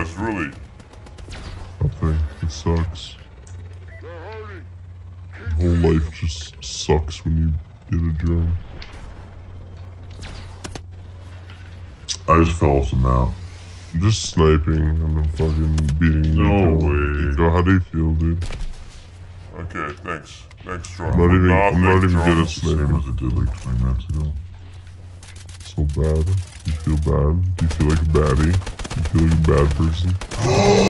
guys, really? Nothing. It sucks. Whole life just sucks when you get a drone. I just fell off the map. I'm just sniping and I'm fucking beating No Nico. way. Nico, how do you feel, dude? Okay, thanks. Thanks, John. I'm not even good at Same sniping. as I did like 20 minutes ago. So bad. You feel bad? Do you feel like a baddie? Do you feel like a bad person?